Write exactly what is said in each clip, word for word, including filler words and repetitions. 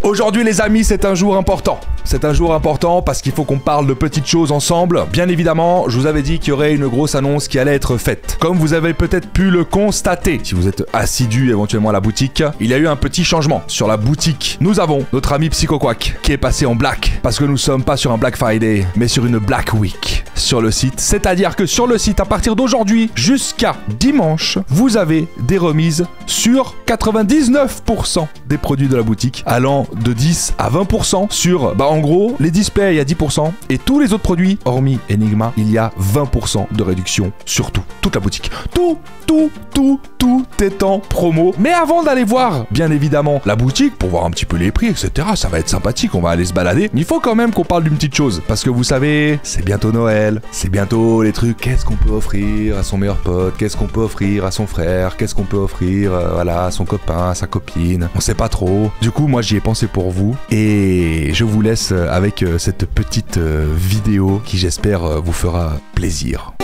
Aujourd'hui les amis, c'est un jour important. C'est un jour important parce qu'il faut qu'on parle de petites choses ensemble. Bien évidemment, je vous avais dit qu'il y aurait une grosse annonce qui allait être faite. Comme vous avez peut-être pu le constater, si vous êtes assidu éventuellement à la boutique, il y a eu un petit changement sur la boutique. Nous avons notre ami PsychoQuack qui est passé en black parce que nous sommes pas sur un Black Friday, mais sur une Black Week sur le site. C'est-à-dire que sur le site, à partir d'aujourd'hui jusqu'à dimanche, vous avez des remises sur quatre-vingt-dix-neuf pour cent des produits de la boutique, allant de dix à vingt pour cent sur, bah en gros, les displays il y a dix pour cent et tous les autres produits, hormis Enigma, il y a vingt pour cent de réduction sur tout, toute la boutique. Tout, tout, tout, tout est en promo. Mais avant d'aller voir, bien évidemment, la boutique pour voir un petit peu les prix, et cetera, ça va être sympathique, on va aller se balader. Il faut quand même qu'on parle d'une petite chose, parce que vous savez, c'est bientôt Noël, c'est bientôt les trucs, qu'est-ce qu'on peut offrir à son meilleur pote, qu'est-ce qu'on peut offrir à son frère, qu'est-ce qu'on peut offrir, euh, voilà, à son copain, à sa copine, on sait pas trop. Du coup, moi j'y ai pensé pour vous, et je vous laisse avec euh, cette petite euh, vidéo qui j'espère euh, vous fera plaisir.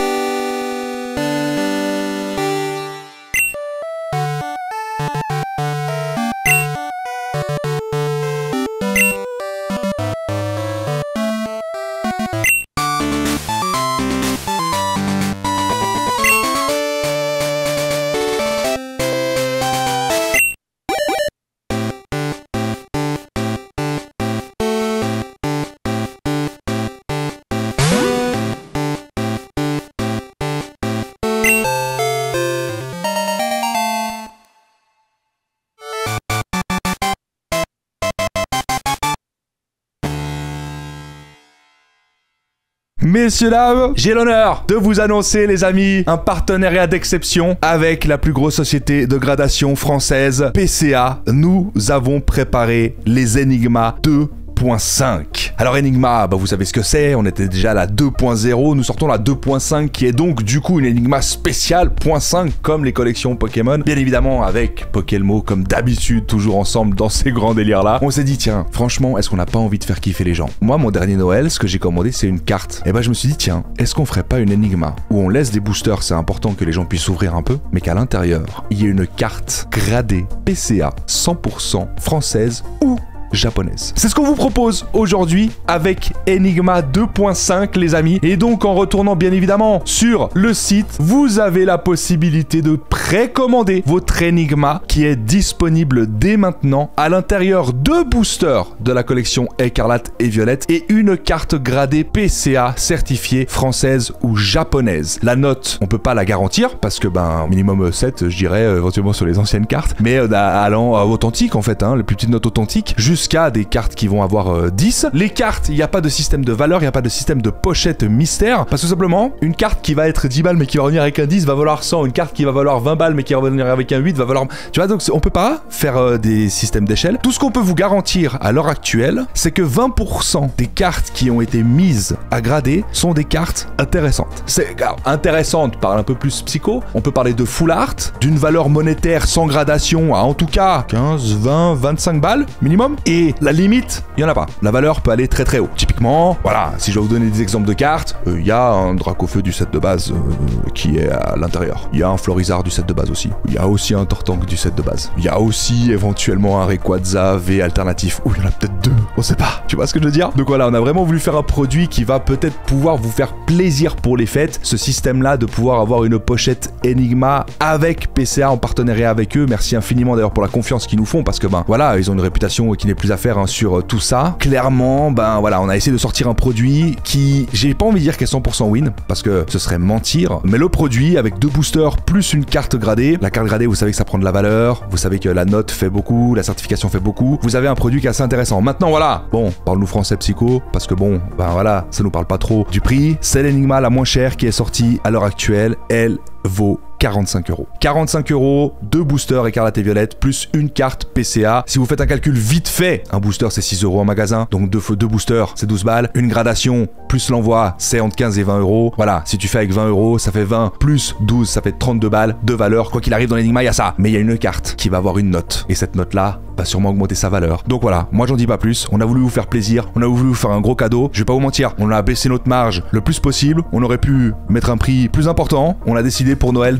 Messieurs, dames, j'ai l'honneur de vous annoncer, les amis, un partenariat d'exception avec la plus grosse société de gradation française, P C A. Nous avons préparé les Enigma deux point cinq. Alors Enigma, bah vous savez ce que c'est, on était déjà à la deux point zéro, nous sortons la deux point cinq qui est donc du coup une Enigma spéciale point cinq comme les collections Pokémon, bien évidemment avec Pokémo comme d'habitude, toujours ensemble dans ces grands délires là. On s'est dit tiens, franchement, est-ce qu'on n'a pas envie de faire kiffer les gens? Moi mon dernier Noël, ce que j'ai commandé c'est une carte, et bah je me suis dit tiens, est-ce qu'on ferait pas une Enigma où on laisse des boosters, c'est important que les gens puissent ouvrir un peu, mais qu'à l'intérieur, il y ait une carte gradée P C A cent pour cent française ou japonaise. C'est ce qu'on vous propose aujourd'hui avec Enigma deux point cinq les amis, et donc en retournant bien évidemment sur le site, vous avez la possibilité de précommander votre Enigma qui est disponible dès maintenant à l'intérieur de boosters de la collection Écarlate et Violette et une carte gradée P C A certifiée française ou japonaise. La note, on peut pas la garantir parce que ben minimum sept je dirais euh, éventuellement sur les anciennes cartes, mais euh, allant à authentique en fait, hein, les plus petites notes authentiques, juste jusqu'à des cartes qui vont avoir euh, dix. Les cartes, il n'y a pas de système de valeur, il n'y a pas de système de pochette mystère, parce que simplement, une carte qui va être dix balles mais qui va revenir avec un dix va valoir cent, une carte qui va valoir vingt balles mais qui va revenir avec un huit va valoir... Tu vois, donc on peut pas faire euh, des systèmes d'échelle. Tout ce qu'on peut vous garantir à l'heure actuelle, c'est que vingt pour cent des cartes qui ont été mises à grader sont des cartes intéressantes. C'est intéressante, parle un peu plus psycho, on peut parler de full art, d'une valeur monétaire sans gradation à en tout cas quinze, vingt, vingt-cinq balles minimum. Et la limite, il n'y en a pas. La valeur peut aller très très haut. Typiquement, voilà, si je vais vous donner des exemples de cartes, il euh, y a un Dracofeu du set de base euh, qui est à l'intérieur. Il y a un Florizard du set de base aussi. Il y a aussi un Tortank du set de base. Il y a aussi éventuellement un Rayquaza V alternatif. Ou il y en a peut-être deux, on sait pas. Tu vois ce que je veux dire? Donc voilà, on a vraiment voulu faire un produit qui va peut-être pouvoir vous faire plaisir pour les fêtes. Ce système-là de pouvoir avoir une pochette Enigma avec P C A en partenariat avec eux. Merci infiniment d'ailleurs pour la confiance qu'ils nous font parce que ben voilà, ils ont une réputation qui n'est plus à faire hein, sur tout ça. Clairement, ben voilà, on a essayé de sortir un produit qui, j'ai pas envie de dire qu'est cent pour cent win, parce que ce serait mentir, mais le produit avec deux boosters plus une carte gradée, la carte gradée, vous savez que ça prend de la valeur, vous savez que la note fait beaucoup, la certification fait beaucoup, vous avez un produit qui est assez intéressant. Maintenant, voilà, bon, parle-nous français psycho, parce que bon, ben voilà, ça nous parle pas trop du prix. C'est l'Enigma la moins chère qui est sortie à l'heure actuelle, elle vaut quarante-cinq euros. quarante-cinq euros, deux boosters Écarlate et Violette, plus une carte P C A. Si vous faites un calcul vite fait, un booster c'est six euros en magasin, donc deux, deux boosters c'est douze balles. Une gradation plus l'envoi c'est entre quinze et vingt euros. Voilà, si tu fais avec vingt euros, ça fait vingt plus douze, ça fait trente-deux balles de valeur. Quoi qu'il arrive dans l'Enigma, il y a ça. Mais il y a une carte qui va avoir une note. Et cette note-là va sûrement augmenter sa valeur. Donc voilà, moi j'en dis pas plus. On a voulu vous faire plaisir, on a voulu vous faire un gros cadeau. Je vais pas vous mentir, on a baissé notre marge le plus possible. On aurait pu mettre un prix plus important. On a décidé pour Noël de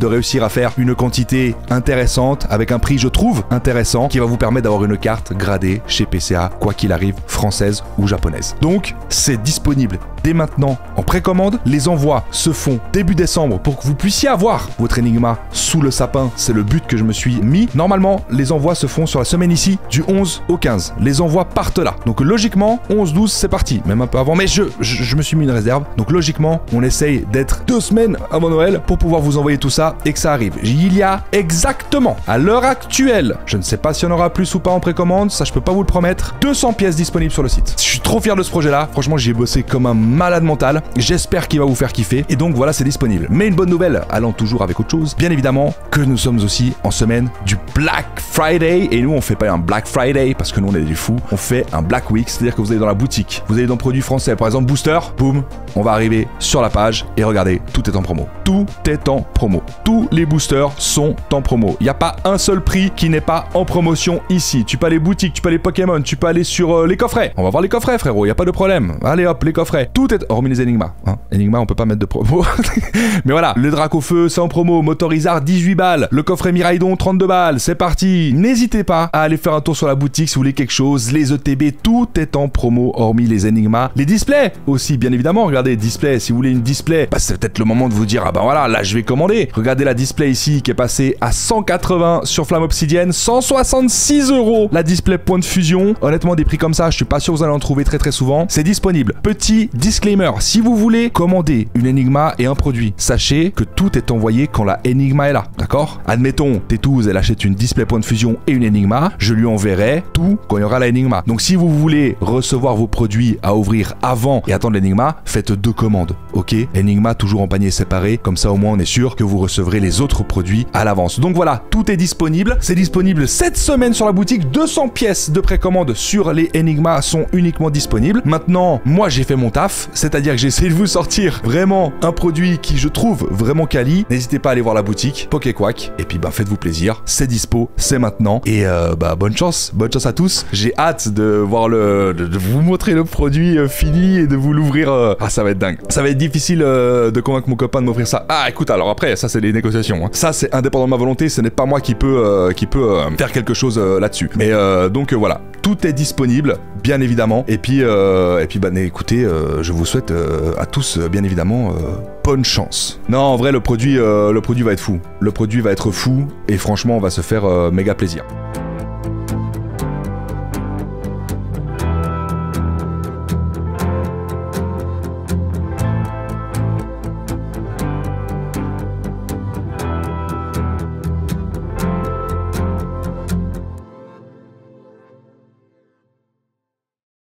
réussir à faire une quantité intéressante avec un prix, je trouve, intéressant, qui va vous permettre d'avoir une carte gradée chez P C A, quoi qu'il arrive, française ou japonaise. Donc, c'est disponible dès maintenant en précommande. Les envois se font début décembre pour que vous puissiez avoir votre Enigma sous le sapin. C'est le but que je me suis mis. Normalement, les envois se font sur la semaine ici du onze au quinze. Les envois partent là. Donc logiquement, onze douze, c'est parti. Même un peu avant, mais je, je, je me suis mis une réserve. Donc logiquement, on essaye d'être deux semaines avant Noël pour pouvoir vous envoyer tout ça et que ça arrive. Il y a exactement, à l'heure actuelle, je ne sais pas s'il y en aura plus ou pas en précommande, ça je peux pas vous le promettre, deux cents pièces disponibles sur le site. Je suis trop fier de ce projet-là. Franchement, j'y ai bossé comme un malade mental. J'espère qu'il va vous faire kiffer. Et donc voilà, c'est disponible. Mais une bonne nouvelle, allant toujours avec autre chose, bien évidemment que nous sommes aussi en semaine du Black Friday. Et nous, on fait pas un Black Friday parce que nous, on est des fous. On fait un Black Week, c'est-à-dire que vous allez dans la boutique, vous allez dans produits français, par exemple Booster, boum, on va arriver sur la page et regardez, tout est en promo. Tout est en promo. Tous les boosters sont en promo. Il n'y a pas un seul prix qui n'est pas en promotion ici. Tu peux aller boutique, tu peux aller Pokémon, tu peux aller sur euh, les coffrets. On va voir les coffrets, frérot, il n'y a pas de problème. Allez hop, les coffrets. Tout est... Hormis les Enigma. Hein. Enigma, on peut pas mettre de promo. Mais voilà, le Drac au feu, c'est en promo. Motorizard, dix-huit balles. Le coffret Miraidon, trente-deux balles. C'est parti. N'hésitez pas à aller faire un tour sur la boutique si vous voulez quelque chose. Les E T B, tout est en promo, hormis les Enigma. Les displays aussi, bien évidemment. Regardez, display. Si vous voulez une display, bah, c'est peut-être le moment de vous dire, ah bah voilà, là, je vais commander. Regardez la display ici qui est passée à cent quatre-vingts sur Flamme Obsidienne. cent soixante-six euros. La display point de fusion. Honnêtement, des prix comme ça, je suis pas sûr que vous allez en trouver très très souvent. C'est disponible. Petit disclaimer. Si vous voulez commander une Enigma et un produit, sachez que tout est envoyé quand la Enigma est là. D'accord? Admettons, Tétouze, elle achète une display point de fusion et une Enigma. Je lui enverrai tout quand il y aura la Enigma. Donc si vous voulez recevoir vos produits à ouvrir avant et attendre l'Enigma, faites deux commandes. Ok? Enigma toujours en panier séparé. Comme ça, au moins, on est sûr que vous recevrez les autres produits à l'avance. Donc voilà, tout est disponible. C'est disponible cette semaine sur la boutique. deux cents pièces de précommande sur les Enigma sont uniquement disponibles. Maintenant, moi, j'ai fait mon taf. C'est-à-dire que j'ai essayé de vous sortir vraiment un produit qui, je trouve, vraiment quali. N'hésitez pas à aller voir la boutique Pokéquack. Et puis, bah, faites-vous plaisir. C'est dispo, c'est maintenant. Et euh, bah, bonne chance. Bonne chance à tous. J'ai hâte de voir le... de, de vous montrer le produit euh, fini et de vous l'ouvrir. Euh... Ah, ça va être dingue. Ça va être difficile euh, de convaincre mon copain de m'offrir ça. Ah, écoute, alors après, ça, c'est des négociations. Hein. Ça, c'est indépendant de ma volonté. Ce n'est pas moi qui peut, euh, qui peut euh, faire quelque chose euh, là-dessus. Mais euh, donc, euh, voilà. Tout est disponible, bien évidemment. Et puis, euh, et puis bah, écoutez, euh, je vous souhaite euh, à tous, euh, bien évidemment, euh, bonne chance. Non, en vrai, le produit, euh, le produit va être fou. Le produit va être fou. Et franchement, on va se faire euh, méga plaisir.